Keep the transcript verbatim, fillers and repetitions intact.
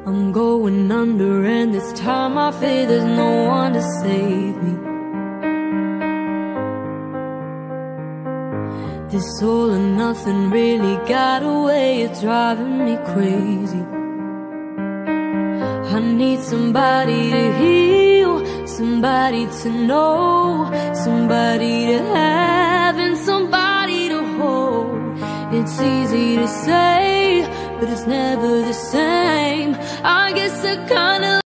I'm going under, and this time I fear there's no one to save me. This all or nothing really got a way of driving me crazy. I need somebody to heal, somebody to know, somebody to have, and somebody to hold. It's easy to say, but it's never the same. I guess I kinda